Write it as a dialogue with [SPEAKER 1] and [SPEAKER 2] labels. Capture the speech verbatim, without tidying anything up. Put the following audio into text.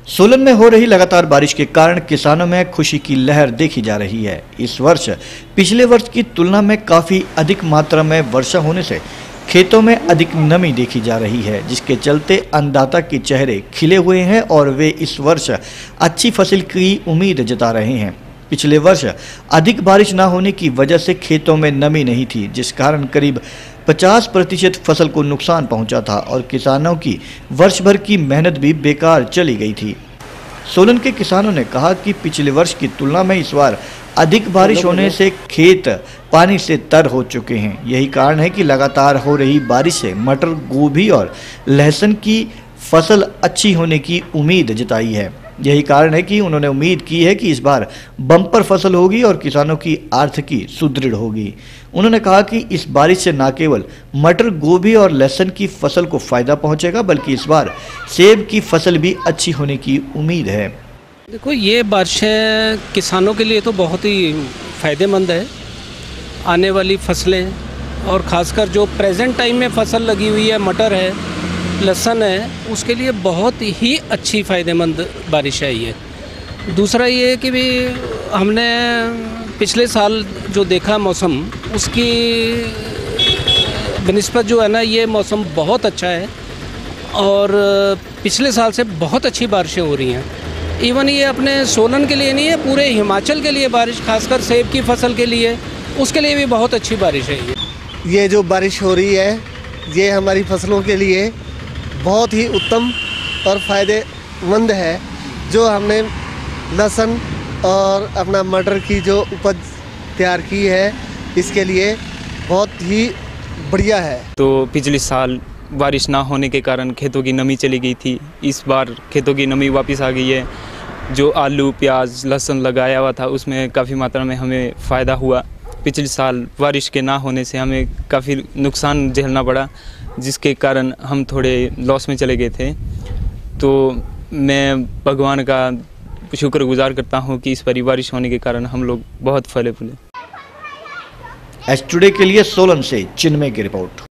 [SPEAKER 1] सोलन में हो रही लगातार बारिश के कारण किसानों में खुशी की लहर देखी जा रही है। इस वर्ष पिछले वर्ष की तुलना में काफी अधिक मात्रा में वर्षा होने से खेतों में अधिक नमी देखी जा रही है, जिसके चलते अन्नदाता के चेहरे खिले हुए हैं और वे इस वर्ष अच्छी फसल की उम्मीद जता रहे हैं। पिछले वर्ष अधिक बारिश न होने की वजह से खेतों में नमी नहीं थी, जिस कारण करीब पचास प्रतिशत फसल को नुकसान पहुंचा था और किसानों की वर्ष भर की मेहनत भी बेकार चली गई थी। सोलन के किसानों ने कहा कि पिछले वर्ष की तुलना में इस बार अधिक बारिश होने से खेत पानी से तर हो चुके हैं। यही कारण है कि लगातार हो रही बारिश से मटर, गोभी और लहसुन की फसल अच्छी होने की उम्मीद जताई है। यही कारण है कि उन्होंने उम्मीद की है कि इस बार बम्पर फसल होगी और किसानों की आर्थिकी सुदृढ़ होगी। उन्होंने कहा कि इस बारिश से न केवल मटर, गोभी और लहसुन की फसल को फायदा पहुंचेगा, बल्कि इस बार सेब की फसल भी अच्छी होने की उम्मीद है।
[SPEAKER 2] देखो, ये बारिशें किसानों के लिए तो बहुत ही फ़ायदेमंद है। आने वाली फसलें और ख़ासकर जो प्रेजेंट टाइम में फसल लगी हुई है, मटर है, लहसुन है, उसके लिए बहुत ही अच्छी फ़ायदेमंद बारिश है ये। दूसरा ये कि भी हमने पिछले साल जो देखा मौसम, उसकी बनिस्बत जो है ना, ये मौसम बहुत अच्छा है और पिछले साल से बहुत अच्छी बारिशें हो रही हैं। इवन ये अपने सोलन के लिए नहीं है, पूरे हिमाचल के लिए बारिश, खासकर सेब की फसल के लिए, उसके लिए भी बहुत अच्छी बारिश है ये।
[SPEAKER 3] ये जो बारिश हो रही है, ये हमारी फसलों के लिए बहुत ही उत्तम और फ़ायदेमंद है। जो हमने लहसुन और अपना मटर की जो उपज तैयार की है, इसके लिए बहुत ही बढ़िया है।
[SPEAKER 4] तो पिछले साल बारिश ना होने के कारण खेतों की नमी चली गई थी। इस बार खेतों की नमी वापस आ गई है। जो आलू, प्याज, लहसुन लगाया हुआ था, उसमें काफ़ी मात्रा में हमें फ़ायदा हुआ। पिछले साल बारिश के ना होने से हमें काफ़ी नुकसान झेलना पड़ा, जिसके कारण हम थोड़े लॉस में चले गए थे। तो मैं भगवान का शुक्रगुजार करता हूं कि इस बार बारिश होने के कारण हम लोग बहुत फले फूले।
[SPEAKER 1] एस टुडे के लिए सोलन से चिन्मय की रिपोर्ट।